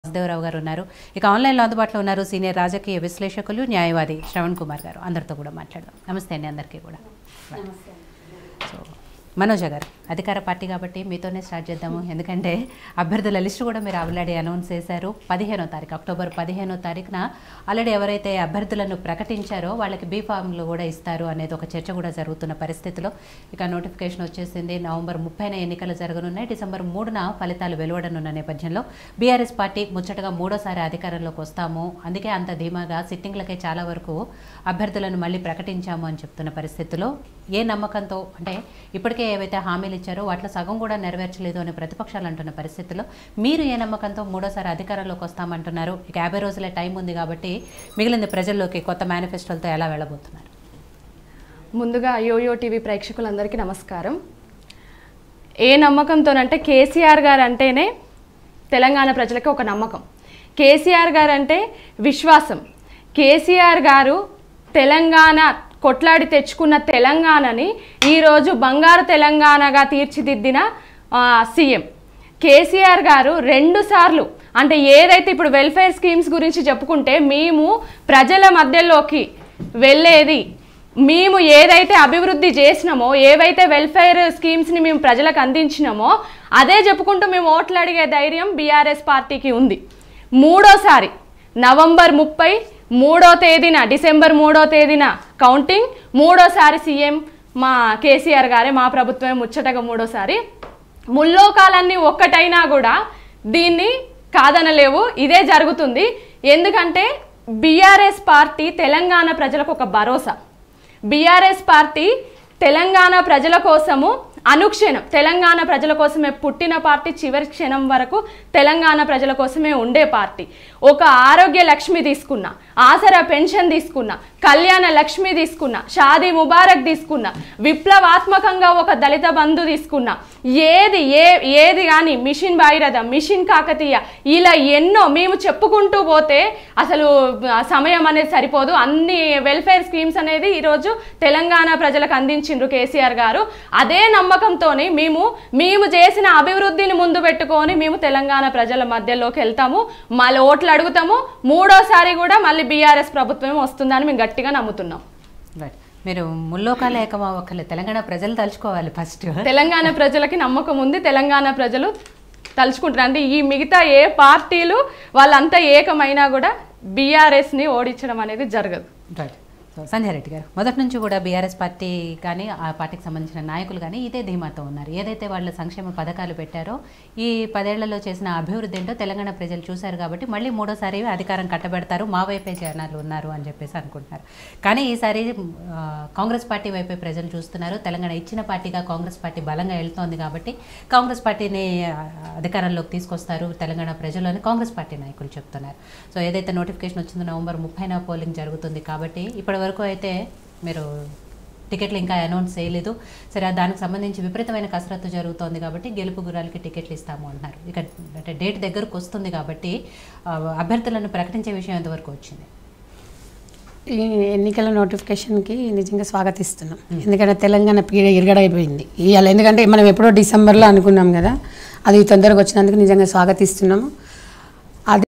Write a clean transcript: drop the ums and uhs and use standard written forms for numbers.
వాసుదేవరావు గారు ఉన్నారు. ఇక ఆన్లైన్లో అందుబాటులో ఉన్నారు సీనియర్ రాజకీయ విశ్లేషకులు న్యాయవాది శ్రవణ్ కుమార్ గారు. అందరితో కూడా మాట్లాడదాం. నమస్తే అండి అందరికీ కూడా. సో మనోజ గారు, అధికార పార్టీ కాబట్టి మీతోనే స్టార్ట్ చేద్దాము. ఎందుకంటే అభ్యర్థుల లిస్టు కూడా మీరు ఆల్రెడీ అనౌన్స్ చేశారు. 15వ తారీఖు అక్టోబర్ 15వ తారీఖున ఆల్రెడీ ఎవరైతే అభ్యర్థులను ప్రకటించారో వాళ్ళకి బీ ఫామ్లు కూడా ఇస్తారు అనేది ఒక చర్చ కూడా జరుగుతున్న పరిస్థితిలో ఇక నోటిఫికేషన్ వచ్చేసింది. నవంబర్ 30న ఎన్నికలు జరగనున్నాయి. డిసెంబర్ 3న ఫలితాలు వెలువడనున్న నేపథ్యంలో బీఆర్ఎస్ పార్టీ ముచ్చటగా మూడోసారి అధికారంలోకి వస్తాము, అందుకే అంత ధీమాగా సిట్టింగ్లకే చాలా వరకు అభ్యర్థులను మళ్ళీ ప్రకటించాము అని చెప్తున్న పరిస్థితిలో ఏ నమ్మకంతో, అంటే ఇప్పటికే ఏవైతే హామీలు ఇచ్చారో వాటిలో సగం కూడా నెరవేర్చలేదు అని ప్రతిపక్షాలు అంటున్న పరిస్థితిలో మీరు ఏ నమ్మకంతో మూడోసారి అధికారంలోకి వస్తామంటున్నారు? ఇక 50 రోజులే టైం ఉంది కాబట్టి మిగిలిన ప్రజల్లోకి కొత్త మేనిఫెస్టోలతో ఎలా వెళ్ళబోతున్నారు? ముందుగా యోయో టీవీ ప్రేక్షకులందరికీ నమస్కారం. ఏ నమ్మకంతోనంటే కేసీఆర్ గారు అంటేనే తెలంగాణ ప్రజలకి ఒక నమ్మకం. కేసీఆర్ గారు అంటే విశ్వాసం. కేసీఆర్ గారు తెలంగాణ కొట్లాడి తెచ్చుకున్న తెలంగాణని ఈరోజు బంగారు తెలంగాణగా తీర్చిదిద్దిన సీఎం కేసీఆర్ గారు 2 సార్లు, అంటే ఏదైతే ఇప్పుడు వెల్ఫేర్ స్కీమ్స్ గురించి చెప్పుకుంటే మేము ప్రజల మధ్యలోకి వెళ్ళేది, మేము ఏదైతే అభివృద్ధి చేసినామో, ఏవైతే వెల్ఫేర్ స్కీమ్స్ని మేము ప్రజలకు అందించినామో అదే చెప్పుకుంటూ మేము ఓట్లు అడిగే ధైర్యం బీఆర్ఎస్ పార్టీకి ఉంది. మూడోసారి నవంబర్ 30వ తేదీన, డిసెంబర్ 3వ తేదీన కౌంటింగ్. మూడోసారి సీఎం మా కేసీఆర్ గారే, మా ప్రభుత్వమే ముచ్చటగా మూడోసారి. ముల్లోకాలన్నీ ఒక్కటైనా కూడా దీన్ని కాదనలేవు, ఇదే జరుగుతుంది. ఎందుకంటే బీఆర్ఎస్ పార్టీ తెలంగాణ ప్రజలకు ఒక భరోసా. బీఆర్ఎస్ పార్టీ తెలంగాణ ప్రజల కోసము అనుక్షణం, తెలంగాణ ప్రజల కోసమే పుట్టిన పార్టీ, చివరి క్షణం వరకు తెలంగాణ ప్రజల కోసమే ఉండే పార్టీ. ఒక ఆరోగ్య లక్ష్మి తీసుకున్నా, ఆసరా పెన్షన్ తీసుకున్నా, కళ్యాణ లక్ష్మి తీసుకున్నా, షాదీ ముబారక్ తీసుకున్నా, విప్లవాత్మకంగా ఒక దళిత బంధు తీసుకున్నా, ఏది కానీ మిషన్ భగీరథ, మిషన్ కాకతీయ, ఇలా ఎన్నో మేము చెప్పుకుంటూ పోతే అసలు సమయం అనేది సరిపోదు. అన్ని వెల్ఫేర్ స్కీమ్స్ అనేది ఈరోజు తెలంగాణ ప్రజలకు అందించిండ్రు కేసీఆర్ గారు. అదే నమ్మకంతోని మేము చేసిన అభివృద్ధిని ముందు పెట్టుకొని మేము తెలంగాణ ప్రజల మధ్యలోకి వెళ్తాము, మళ్ళీ ఓట్లు అడుగుతాము. మూడోసారి కూడా మళ్ళీ బీఆర్ఎస్ ప్రభుత్వం వస్తుందని మేము గట్టిగా నమ్ముతున్నాం. మీరు ముల్లోకాల ఏకమవ్వక్కర్లేదు, తెలంగాణ ప్రజలు తలుచుకోవాలి ఫస్ట్. తెలంగాణ ప్రజలకి నమ్మకం ఉంది, తెలంగాణ ప్రజలు తలుచుకుంటారు. అంటే ఈ మిగతా ఏ పార్టీలు వాళ్ళంతా ఏకమైనా కూడా బీఆర్ఎస్ని ఓడించడం అనేది జరగదు. రైట్. సో సంజయ్ రెడ్డి గారు, మొదటి నుంచి కూడా బీఆర్ఎస్ పార్టీ కానీ ఆ పార్టీకి సంబంధించిన నాయకులు కానీ ఇదే ధీమాతో ఉన్నారు. ఏదైతే వాళ్ళు సంక్షేమ పథకాలు పెట్టారో, ఈ 10 ఏళ్లలో చేసిన అభివృద్ధి ఏంటో తెలంగాణ ప్రజలు చూశారు కాబట్టి మళ్ళీ మూడోసారి అధికారం కట్టబెడతారు, మా వైపే జనాలు ఉన్నారు అని చెప్పేసి అనుకుంటున్నారు. కానీ ఈసారి కాంగ్రెస్ పార్టీ వైపే ప్రజలు చూస్తున్నారు. తెలంగాణ ఇచ్చిన పార్టీగా కాంగ్రెస్ పార్టీ బలంగా వెళ్తోంది కాబట్టి కాంగ్రెస్ పార్టీని అధికారంలోకి తీసుకొస్తారు తెలంగాణ ప్రజలు అని కాంగ్రెస్ పార్టీ నాయకులు చెప్తున్నారు. సో ఏదైతే నోటిఫికేషన్ వచ్చిందో నవంబర్ 30న పోలింగ్ జరుగుతుంది కాబట్టి ఇప్పటి వరకు అయితే మీరు టికెట్లు ఇంకా అనౌన్స్ చేయలేదు. సరే, దానికి సంబంధించి విపరీతమైన కసరత్తు జరుగుతోంది కాబట్టి గెలుపు గురాలకి టికెట్లు ఇస్తాము అంటున్నారు. ఇక అంటే డేట్ దగ్గరకు వస్తుంది కాబట్టి అభ్యర్థులను ప్రకటించే విషయం ఎంతవరకు వచ్చింది? ఈ ఎన్నికల నోటిఫికేషన్కి నిజంగా స్వాగతిస్తున్నాం. ఎందుకంటే తెలంగాణ పీడ ఇరగడైపోయింది ఇవాళ. ఎందుకంటే మనం ఎప్పుడో డిసెంబర్లో అనుకున్నాం కదా, అది తొందరగా వచ్చినందుకు నిజంగా స్వాగతిస్తున్నాము.